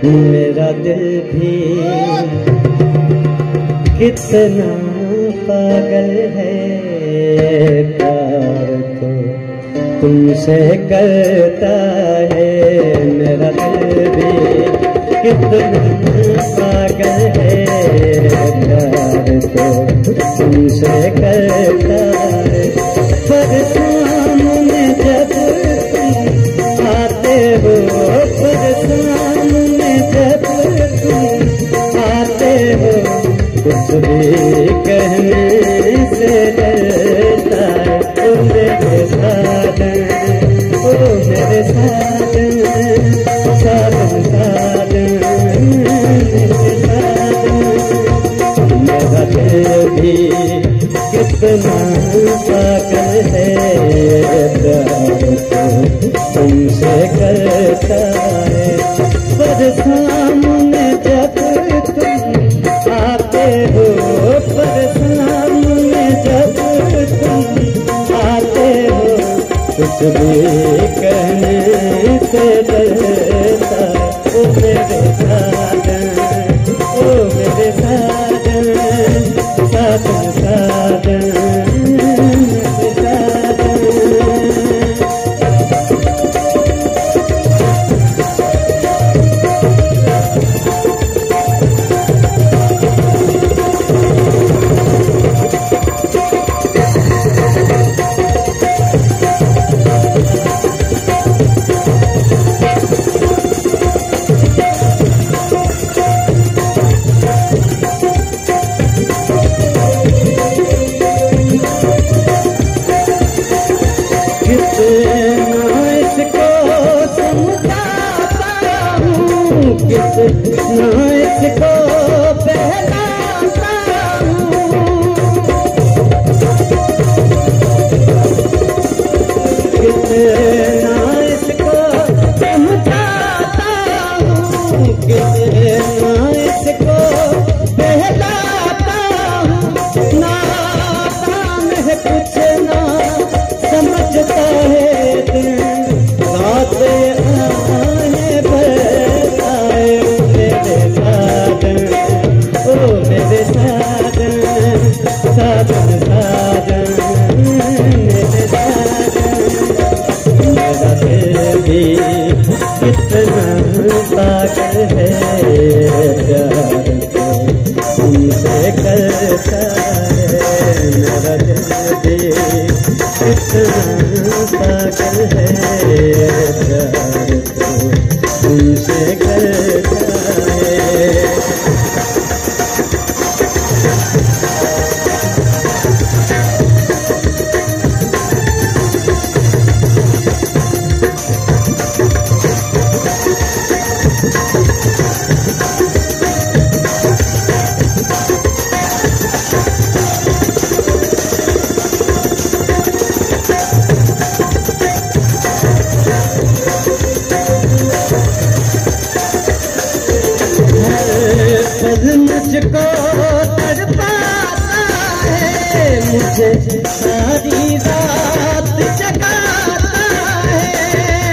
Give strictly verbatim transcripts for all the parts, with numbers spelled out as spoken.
मेरा दिल भी कितना पागल है, प्यार तो तुमसे करता है। मेरा दिल भी कितना पागल है, प्यार तो तुमसे करता है। पर सामने जब तुम आते हो, पर सामने जब तुम आते हो, कुछ भी कहने से डरता है। ओ मेरे साजन, ओ मेरे साजन, साजन साजन मेरे साजन। मेरा दिल भी कितना पागल है, प्यार तो तुमसे करता है। पर सामने जब तुम आते हो, पर सामने जब तुम आते हो, कुछ भी कहने से डरता है। ओ मेरे साजन, ओ मेरे साजन, साजन साजन मेरे साजन। कितना इसको बहलाता हूँ, कितना इसको समझाता हूँ, कितना इसको बहलाता हूँ। नादान है कुछ ना समझता है दिल, रात आने भरता है। मेरे साजन, साजन साजन मेरे साजन। मेरा दिल भी कितना पागल है, प्यार तो तुमसे करता है। मेरा दिल भी कितना पागल है, प्यार तो तुमसे करता है। मुझको तड़पाता है, मुझे सारी रात जगाता है।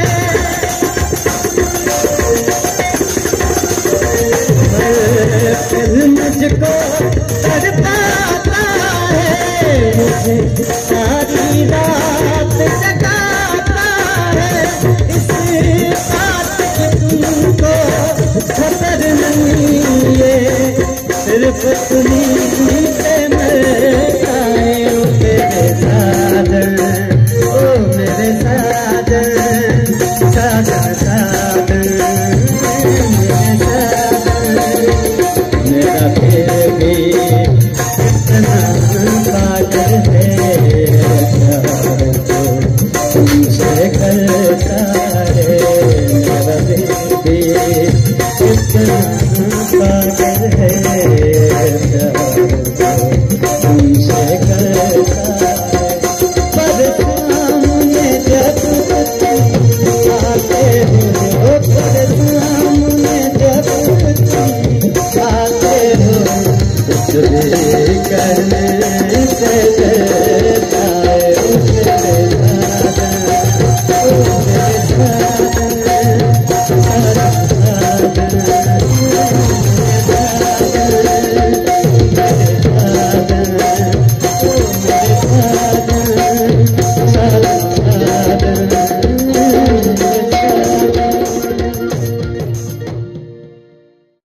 फिर मुझको तड़पाता है, मुझे सारी रात जगाता है। इस बात की तुमको खबर नहीं है, सिर्फ तुम्हीं पे मरता है। ओ मेरे साजन, ओ मेरे साजन, साजन साजन मेरे साजन। मेरा दिल भी कितना पागल है, प्यार तो तुमसे करता है। मेरा दिल भी कितना पागल है, प्यार तो तुमसे करता है। पर सामने जब तुम आते हो, पर सामने जब तुम आते हो, कुछ भी करने से